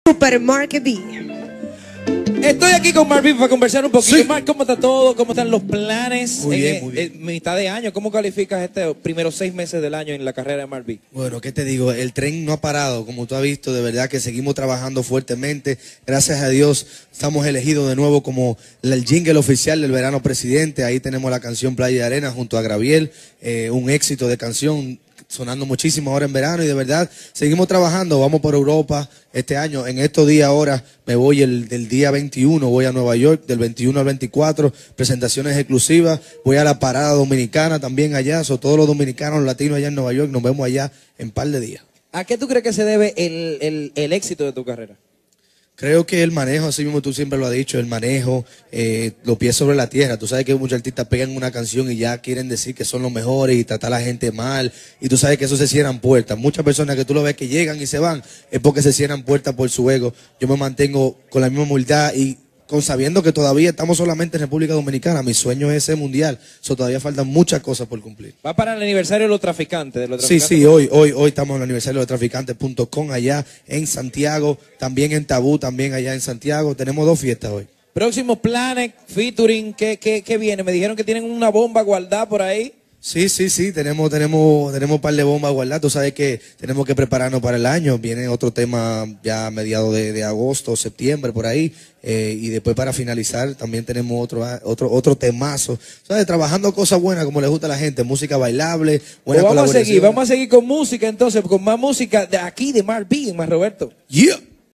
Super Market B. Estoy aquí con Marvin para conversar un poquito. Sí. Mark, ¿cómo está todo? ¿Cómo están los planes? Muy bien, muy bien. Mitad de año, ¿cómo calificas estos primeros 6 meses del año en la carrera de Marvin? Bueno, ¿qué te digo? El tren no ha parado, como tú has visto, de verdad que seguimos trabajando fuertemente. Gracias a Dios estamos elegidos de nuevo como el jingle oficial del verano presidente. Ahí tenemos la canción Playa de Arena junto a Graviel, un éxito de canción sonando muchísimo ahora en verano y de verdad seguimos trabajando. Vamos por Europa este año. En estos días ahora me voy del día 21, voy a Nueva York, del 21 al 24, presentaciones exclusivas. Voy a la parada dominicana también allá. Todos los dominicanos, latinos allá en Nueva York, nos vemos allá en un par de días. ¿A qué tú crees que se debe el éxito de tu carrera? Creo que el manejo, así mismo tú siempre lo has dicho, el manejo, los pies sobre la tierra. Tú sabes que muchos artistas pegan una canción y ya quieren decir que son los mejores y tratar a la gente mal. Y tú sabes que eso se cierran puertas. Muchas personas que tú lo ves que llegan y se van es porque se cierran puertas por su ego. Yo me mantengo con la misma humildad y sabiendo que todavía estamos solamente en República Dominicana. Mi sueño es ese mundial. Todavía faltan muchas cosas por cumplir. Va para el aniversario de los traficantes. Sí, hoy estamos en el aniversario de traficantes.com allá en Santiago, también en Tabú, también allá en Santiago. Tenemos 2 fiestas hoy. Próximos planes, featuring, ¿qué viene? Me dijeron que tienen una bomba guardada por ahí. Sí, tenemos un par de bombas guardadas. Tú sabes que tenemos que prepararnos para el año. Viene otro tema ya a mediados de agosto, septiembre, por ahí. Y después para finalizar también tenemos otro temazo. ¿Sabes? Trabajando cosas buenas como le gusta a la gente. Música bailable, buena Pues colaboración. vamos a seguir con música entonces, con más música de aquí de Marvin, más Roberto. Yeah.